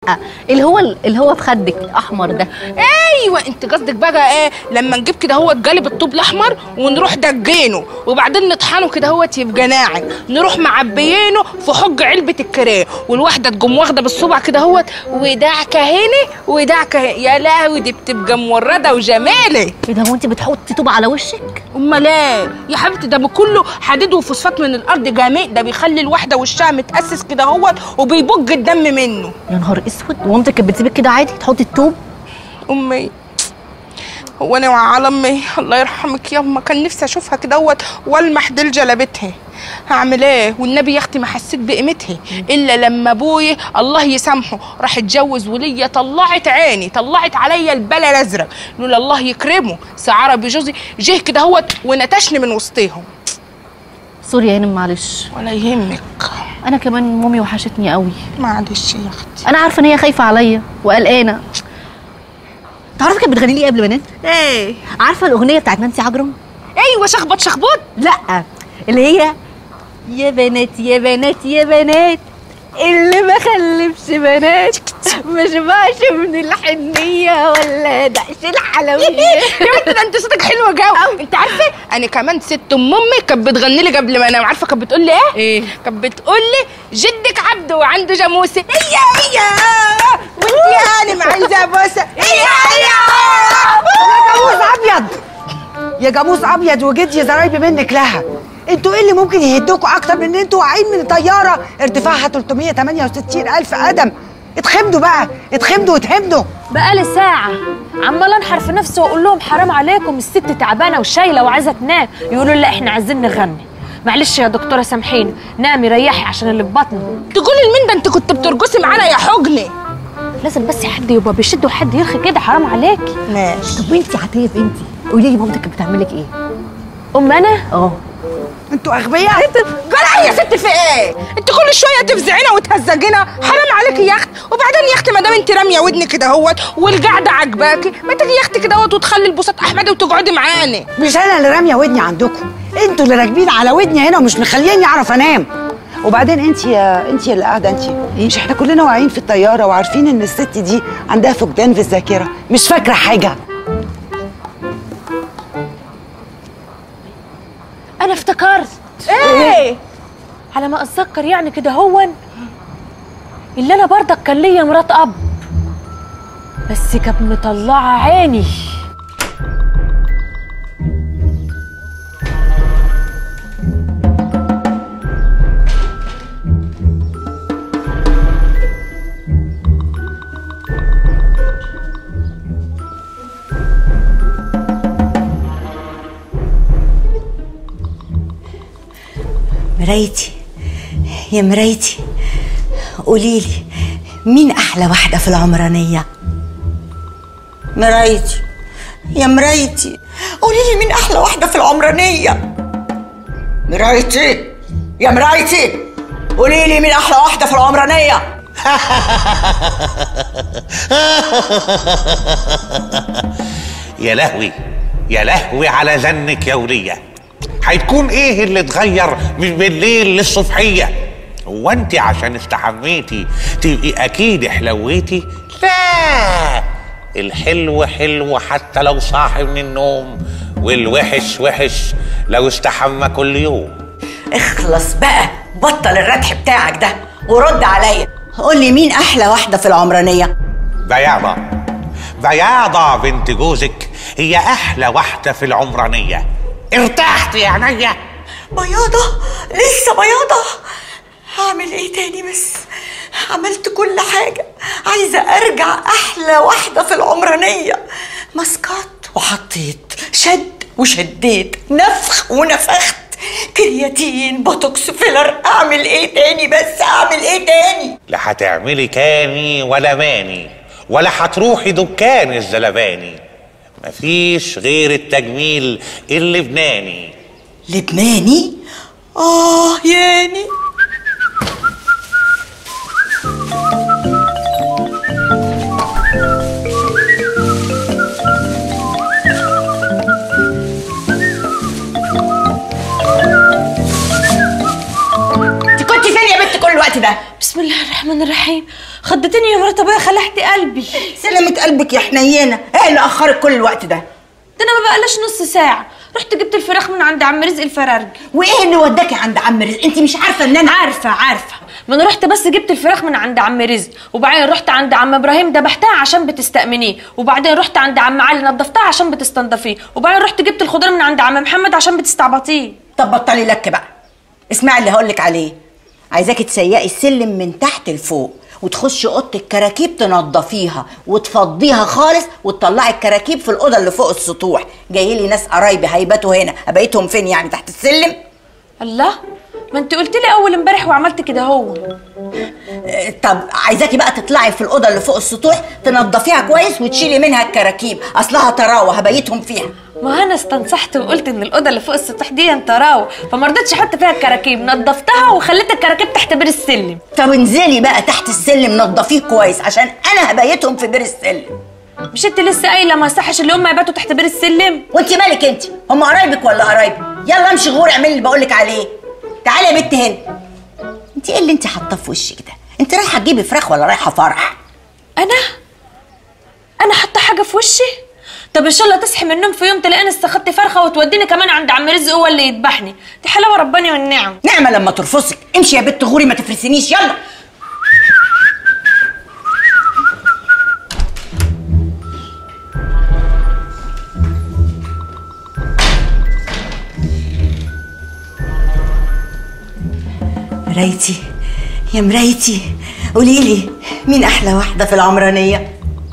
اللي هو في خدك احمر ده. ايوه انت قصدك بقى ايه لما نجيب كده هو جالب الطوب الاحمر ونروح دجينه وبعدين نطحنه كده هو يبقى ناعم، نروح معبيينه في حج علبه الكريه والواحده تقوم واخده بالصبع كده هو ودعكه هنا ودعكه هنا. يا لهوي دي بتبقى مورده وجماله. ايه ده، هو انت بتحطي طوب على وشك؟ امال ايه يا حبيبتي، ده كله حديد وفوسفات من الارض جامد، ده بيخلي الواحده وشها متاسس كده هو وبيبج الدم منه. يا نهار اسود، ومامتك كانت بتسيبك كده عادي تحطي الطوب؟ امي هو انا وعلى امي الله يرحمك ياما كان نفسي اشوفها كده والمح ديل جلبتها. هعمل ايه والنبي يا اختي ما حسيت بقيمتها الا لما ابويا الله يسامحه راح اتجوز وليا، طلعت عيني، طلعت عليا البلا الازرق، لولا الله يكرمه سعربي جوزي جه كده هو ونتشني من وسطهم. سوري يا هانم معلش. ولا يهمك. انا كمان مامي وحشتني قوي. معلش يا اختي. انا عارفه ان هي خايفه عليا وقلقانه. تعرفي كانت بتغني لي ايه قبل ما انام؟ ايه؟ عارفه الاغنيه بتاعت نانسي عجرم؟ ايوه شخبط شخبط. لا اللي هي يا بنات يا بنات يا بنات اللي ما خلفش بنات ما شبعش من الحنيه ولا دقش الحلويات. يا بنتي ده انت صوتك حلو جو. انت عارفه انا كمان ست امي كانت بتغني لي قبل ما انام. عارفه كانت بتقول لي ايه؟ ايه؟ كانت بتقول لي جدك عبده وعنده جاموسه هي وانت يا هانم عايزه بوسه هي يا جاموس ابيض يا جاموس ابيض وجدي زرايبي منك لها. انتوا ايه اللي ممكن يهدوكوا اكتر من ان انتوا واقعين من طياره ارتفاعها 368,000 قدم؟ اتخمدوا بقى، اتخمدوا واتهمدوا. بقالي ساعة عمالة انحر في نفسي واقول لهم حرام عليكم الست تعبانة وشايلة وعايزة تنام، يقولوا لا احنا عايزين نغني. معلش يا دكتورة سامحيني، نامي ريحي عشان اللي في بطني. تقولي لمين ده انت كنت بترقصي معانا يا حجني؟ لازم بس حد يبقى بيشد وحد يرخي كده، حرام عليكي. ماشي. طب وانتي عتيب انتي قولي لي مامتك كانت بتعمل لك ايه؟ انا؟ انتوا اغبياء. جرى يا ست في ايه؟ انت كل شويه تفزعينا وتهزجينا، حرام عليكي يا اخت. وبعدين يا اختي ما دام انت راميه ودنك كده اهوت والقعده عجباكي ما تيجي يا اختي كده اهوت وتخلي البساط احمد وتقعدي معانا. مش انا اللي راميه ودني عندكم، انتوا اللي راكبين على ودني هنا ومش مخليني اعرف انام. وبعدين انت اللي قاعده انت، مش احنا كلنا واقعين في الطياره وعارفين ان الست دي عندها فقدان في الذاكره، مش فاكره حاجه. انا افتكرت. ايه؟ على ما اتذكر يعني كده هون اللي انا برضك كان ليا مرات اب بس كانت مطلعه عيني. مرايتي يا مرايتي، قوليلي مين أحلى واحدة في العمرانية؟ مرايتي يا مرايتي، قوليلي مين أحلى واحدة في العمرانية؟ مرايتي يا مرايتي، قوليلي مين أحلى واحدة في العمرانية؟ يا لهوي يا لهوي على ذنك يا ولية. هتكون ايه اللي اتغير من بالليل للصبحيه؟ هو انت عشان استحميتي تبقي اكيد حلويتي؟ لا، الحلو حلو حتى لو صاحي من النوم، والوحش وحش لو استحمى كل يوم. اخلص بقى، بطل الردح بتاعك ده ورد عليا. قولي مين احلى واحده في العمرانيه؟ بياضه. بياضه بنت جوزك هي احلى واحده في العمرانيه. ارتحت يا عينيا؟ بياضة؟ لسه بياضة؟ هعمل ايه تاني بس؟ عملت كل حاجة، عايزة ارجع احلى واحدة في العمرانية. مسكت وحطيت، شد وشديت، نفخ ونفخت، كرياتين، بوتوكس، فيلر. اعمل ايه تاني بس؟ اعمل ايه تاني؟ لا هتعملي كاني ولا ماني ولا هتروحي دكان الزلباني. مفيش غير التجميل اللبناني. لبناني؟ ياني. انت كنت فين يا بنت كل الوقت ده؟ بسم الله الرحمن الرحيم. خضتني يا مرات ابويا، خلعتي قلبي. سلامة قلبك يا حنينة، ايه اللي اخرك كل الوقت ده؟ ده انا ما بقالش نص ساعه رحت جبت الفراخ من عند عم رزق الفرارجي. وايه اللي وداكي عند عم رزق؟ انت مش عارفه ان انا عارفه، ما انا رحت بس جبت الفراخ من عند عم رزق، وبعدين رحت عند عم ابراهيم دبحتها عشان بتستأمنيه، وبعدين رحت عند عم علي نضفتها عشان بتستنضفيه، وبعدين رحت جبت الخضار من عند عم محمد عشان بتستعبطيه. طب بطلي لك بقى، اسمعي اللي هقولك عليه. عايزاكي تسيقي السلم من تحت لفوق، وتخشي اوضه الكراكيب تنضفيها وتفضيها خالص، وتطلعي الكراكيب في الاوضه اللي فوق السطوح. جاي لي ناس قرايبي هيباتوا هنا، ابيتهم فين يعني؟ تحت السلم؟ الله، ما انت قلت لي اول امبارح وعملت كده هو. طب عايزاكي بقى تطلعي في الاوضه اللي فوق السطوح تنضفيها كويس وتشيلي منها الكراكيب، اصلها طراوه هبيتهم فيها. ما انا استنصحت وقلت ان الاوضه اللي فوق السطح دي طراوه، فما رضيتش احط فيها الكراكيب، نضفتها وخليت الكراكيب تحت بير السلم. طب انزلي بقى تحت السلم نضفيه كويس عشان انا هبيتهم في بير السلم. مش انت لسه قايله ما يصحش اللي هم يباتوا تحت بير السلم؟ وانت مالك انت؟ هم قرايبك ولا قرايبي؟ يلا امشي غوري اعملي اللي بقولك عليه. تعالي يا بنت هنا. انت ايه اللي انت حاطاه في وشك ده؟ انت رايحه تجيبي فراخ ولا رايحه فرح؟ انا حاطه حاجه في وشي؟ طب ان شاء الله تصحي من النوم في يوم تلاقيني استخدت فرخه وتوديني كمان عند عم رزق هو اللي يذبحني. دي حلاوه رباني والنعم. نعمه لما ترفصك. امشي يا بنت غوري ما تفرسنيش. يلا مرايتي يا مرايتي، قوليلي مين احلى واحده في العمرانيه؟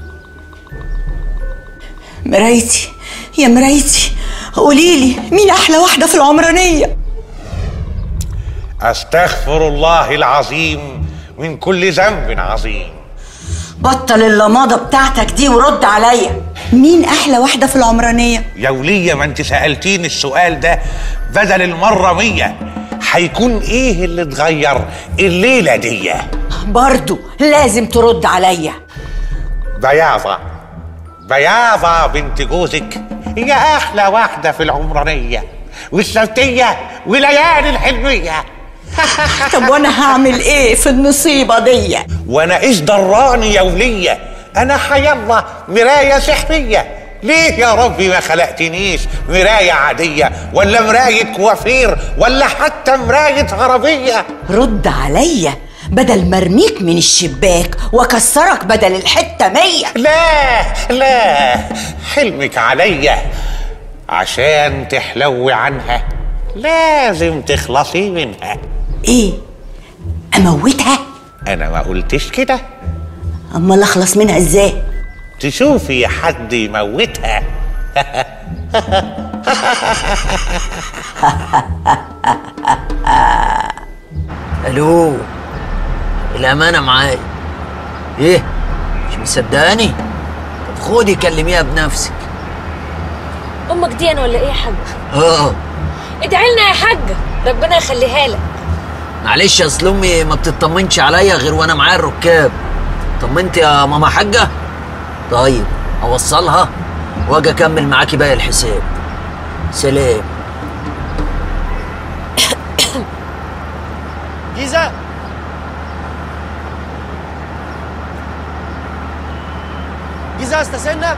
مرايتي يا مرايتي، قوليلي مين احلى واحده في العمرانيه؟ استغفر الله العظيم من كل ذنب عظيم. بطل اللماضه بتاعتك دي ورد عليا. مين احلى واحده في العمرانيه؟ يا ولية ما انت سألتيني السؤال ده بدل المرة 100. هيكون ايه اللي اتغير الليلة دي؟ برضو لازم ترد عليا. بياضة بنت جوزك هي احلى واحدة في العمرانية، والسبتية وليالي الحلمية. طب وانا هعمل ايه في النصيبة دي؟ وانا ايش دراني يا ولية؟ انا حيالله مراية سحرية. ليه يا ربي ما خلقتنيش مراية عادية ولا مراية كوافير ولا حتى مراية عربية؟ رد عليا بدل ما ارميك من الشباك واكسرك بدل الحتة 100. لا حلمك عليا عشان تحلوي عنها لازم تخلصي منها. ايه اموتها؟ انا ما قلتش كده. امال اخلص منها ازاي؟ تشوفي حد يموتها. الو، الامانه معايا. ايه مش مصدقاني؟ طب خدي كلميها بنفسك. امك دي انا ولا ايه يا حاجه؟ ادعي لنا يا حاجه ربنا يخليها لك. معلش اصل امي ما بتطمنش عليا غير وانا معايا الركاب. طمنت يا ماما حاجه؟ طيب اوصلها واجي اكمل معاكي باقي الحساب. سلام. جيزة استسنى.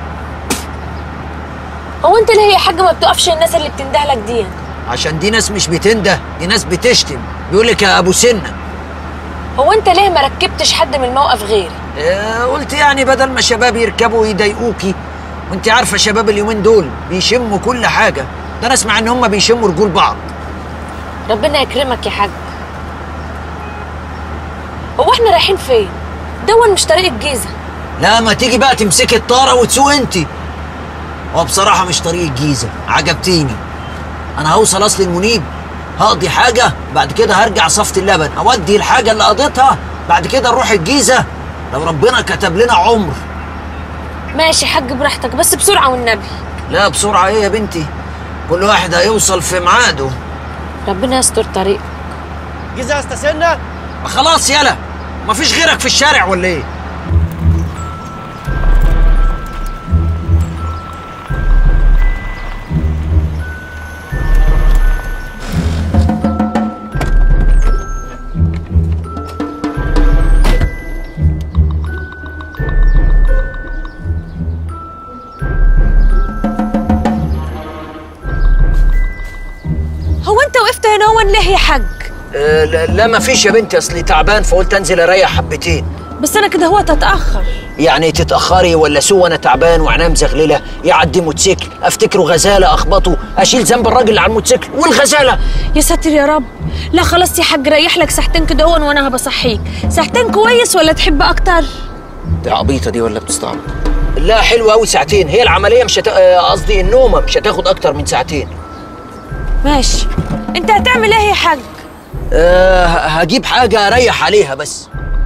هو انت ليه يا حاجه ما بتقفش الناس اللي بتندهلك دي؟ عشان دي ناس مش بتنده، دي ناس بتشتم. بيقولك يا ابو سنه. هو انت ليه ما ركبتش حد من الموقف غيري؟ قلت يعني بدل ما شباب يركبوا ويضايقوكي، وانت عارفه شباب اليومين دول بيشموا كل حاجه. ده انا اسمع ان هم بيشموا رجول بعض. ربنا يكرمك يا حاج. هو احنا رايحين فين؟ دون مش طريق الجيزه. لا ما تيجي بقى تمسكي الطاره وتسوق انت. هو بصراحه مش طريق الجيزه، عجبتيني. انا هوصل اصل المنيب، هقضي حاجه، بعد كده هرجع صفة اللبن اودي الحاجه اللي قضيتها، بعد كده نروح الجيزه لو ربنا كتب لنا عمر. ماشي يا حاج براحتك، بس بسرعه والنبي. لا بسرعه ايه يا بنتي؟ كل واحد هيوصل في ميعاده. ربنا يستر طريقك. جيزة استسنى. خلاص يلا، مفيش غيرك في الشارع ولا ايه؟ دون ليه يا حاج؟ لا مفيش يا بنتي، اصلي تعبان فقلت انزل اريح حبتين. بس انا كده هو تتاخر. يعني تتاخري ولا سوى انا تعبان وعينيا مزغلله؟ يعدي موتوسيكل افتكره غزاله اخبطه، اشيل ذنب الراجل اللي على الموتوسيكل والغزاله. يا ساتر يا رب. لا خلاص يا حاج، ريح لك ساعتين كده وانا هبصحيك. ساعتين كويس ولا تحب اكتر؟ دي عبيطه دي ولا بتستعبط؟ لا حلوه قوي ساعتين، هي العمليه مش قصدي النومه مش هتاخد اكتر من ساعتين. ماشي. انت هتعمل ايه يا حاج؟ هجيب حاجه اريح عليها بس.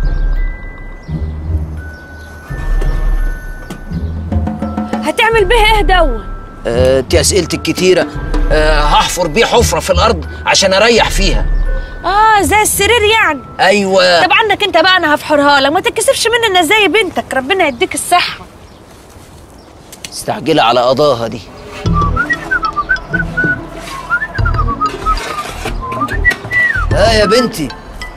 هتعمل بيه ايه دون؟ انت اسئلتك كتيره. هحفر بيه حفره في الارض عشان اريح فيها. زي السرير يعني. ايوه. طب عنك انت بقى انا هفحرها لك، ما تتكسفش مني، انا زي بنتك، ربنا يديك الصحه. استعجلة على قضاها دي. يا بنتي.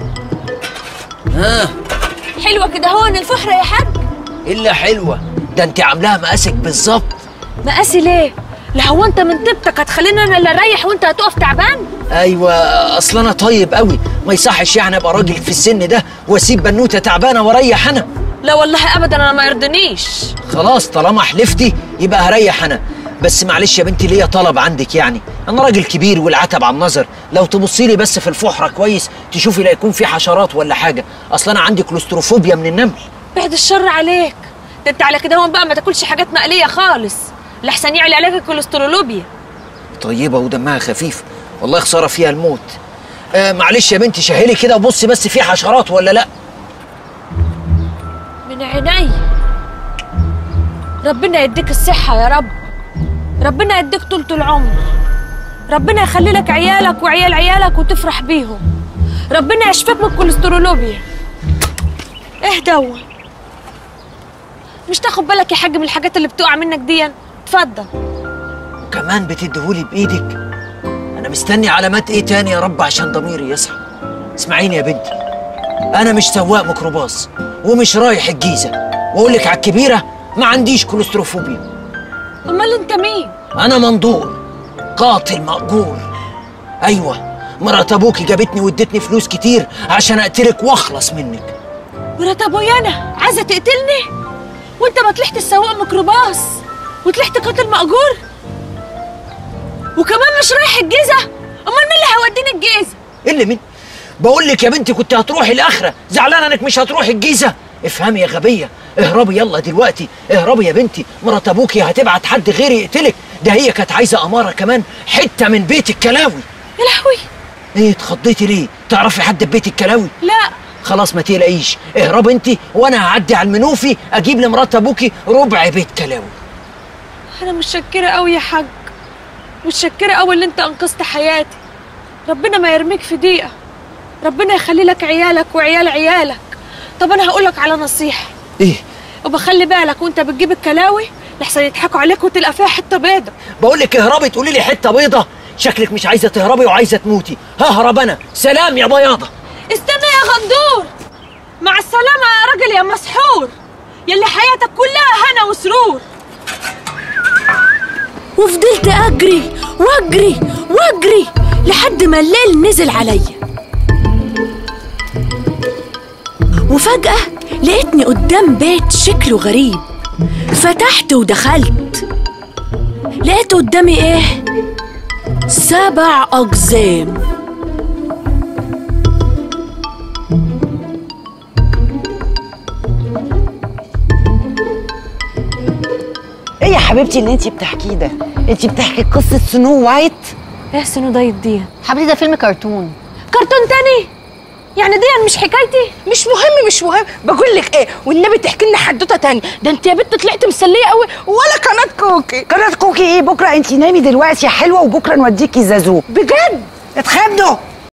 حلوه كده هون الفحره يا حاج؟ الا حلوه، ده انت عاملاها مقاسك بالظبط. مقاسي ليه؟ لا هو انت من طيبتك هتخليني انا اللي اريح وانت هتقف تعبان؟ ايوه، اصل انا طيب قوي، ما يصحش يعني ابقى راجل في السن ده واسيب بنوته تعبانه واريح انا. لا والله ابدا، انا ما يرضنيش. خلاص طالما حلفتي يبقى هريح انا. بس معلش يا بنتي ليا طلب عندك، يعني انا راجل كبير والعتب على النظر، لو تبصي لي بس في الفحره كويس تشوفي لا يكون في حشرات ولا حاجه، اصل انا عندي كلوستروفوبيا من النمل. بعد الشر عليك، ده انت على كده هون بقى ما تاكلش حاجات مقليه خالص، لحسن يعلي عليك الكوليسترولوبيا. طيبه ودمها خفيف، والله خساره فيها الموت. معلش يا بنتي شهلي كده وبصي بس في حشرات ولا لا. من عيني. ربنا يديك الصحه يا رب، ربنا يديك طولة العمر، ربنا يخلي لك عيالك وعيال عيالك وتفرح بيهم، ربنا يشفيك من الكوليسترولوبيا. ايه دون؟ مش تاخد بالك يا حاج من الحاجات اللي بتقع منك دي؟ اتفضل. وكمان بتديهولي بايدك؟ انا مستني علامات ايه تاني يا رب عشان ضميري يصحى. اسمعيني يا بنتي، انا مش سواق ميكروباص ومش رايح الجيزه، واقول لك على الكبيره ما عنديش كوليستروفوبيا. امال انت مين؟ انا مندور، قاتل مأجور. ايوه، مرات ابوكي جابتني وادتني فلوس كتير عشان اقتلك واخلص منك. مرات ابويا انا عايزه تقتلني؟ وانت ما طلعت السواق ميكروباص وطلعت قاتل مأجور؟ وكمان مش رايح الجيزه؟ امال مين اللي هيوديني الجيزه؟ اللي مين؟ بقول لك يا بنتي كنت هتروحي الاخره، زعلانه انك مش هتروحي الجيزه. افهمي يا غبيه، اهربي يلا دلوقتي، اهربي يا بنتي، مرات ابوكي هتبعت حد غيري يقتلك، ده هي كانت عايزه اماره كمان حته من بيت الكلاوي. يا لهوي. ايه اتخضيتي ليه؟ تعرفي حد في بيت الكلاوي؟ لا. خلاص ما تقلقيش، اهربي انت وانا هعدي على المنوفي اجيب لمرات ابوكي ربع بيت كلاوي. انا متشكره قوي يا حاج، متشكره قوي اللي انت انقذت حياتي، ربنا ما يرميك في ضيقه، ربنا يخلي لك عيالك وعيال عيالك. طب انا هقول لك على نصيحه. ايه؟ وبخلي بالك وانت بتجيب الكلاوي لحسن يضحكوا عليك وتلقى فيها حته بيضه. بقول لك اهربي تقولي لي حته بيضه؟ شكلك مش عايزه تهربي وعايزه تموتي. ههرب انا، سلام يا بياضه. استنى يا غندور. مع السلامه يا راجل يا مسحور، يلي حياتك كلها هنا وسرور. وفضلت اجري واجري واجري لحد ما الليل نزل عليا، وفجأة لقيتني قدام بيت شكله غريب. فتحت ودخلت، لقيت قدامي ايه؟ 7 أقزام. ايه يا حبيبتي اللي انتي بتحكيه ده؟ انتي بتحكي قصة سنو وايت؟ ايه سنو دايت دي؟ حبيبتي ده فيلم كرتون. كرتون تاني؟ يعني دي مش حكايتي؟ مش مهم مش مهم، بقول لك ايه والنبي تحكي لنا حدوته تاني، ده انت يا بنت طلعت مسليه قوي ولا قناه كوكي. قناة كوكي ايه؟ بكره انتي نامي دلوقتي يا حلوه وبكره نوديكي زازو. بجد؟ اتخبدوا.